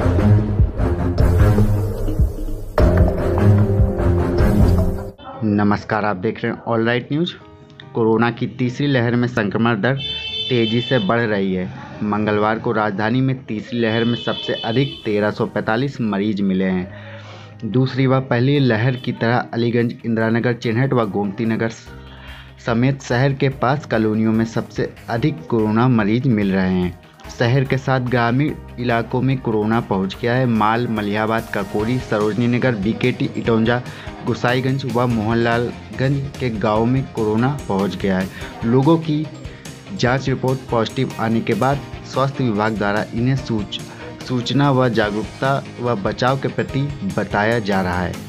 नमस्कार, आप देख रहे हैं ऑल राइट न्यूज़। कोरोना की तीसरी लहर में संक्रमण दर तेज़ी से बढ़ रही है। मंगलवार को राजधानी में तीसरी लहर में सबसे अधिक 1345 मरीज मिले हैं। दूसरी व पहली लहर की तरह अलीगंज, इंदिरानगर, चिन्हट व गोमती नगर समेत शहर के 5 कॉलोनियों में सबसे अधिक कोरोना मरीज मिल रहे हैं। शहर के साथ ग्रामीण इलाकों में कोरोना पहुंच गया है। माल, मलिहाबाद, काकोरी, सरोजनी नगर, बीकेटी, इटौंजा, गोसाईगंज व मोहनलालगंज के गांव में कोरोना पहुंच गया है। लोगों की जांच रिपोर्ट पॉजिटिव आने के बाद स्वास्थ्य विभाग द्वारा इन्हें सूचना व जागरूकता व बचाव के प्रति बताया जा रहा है।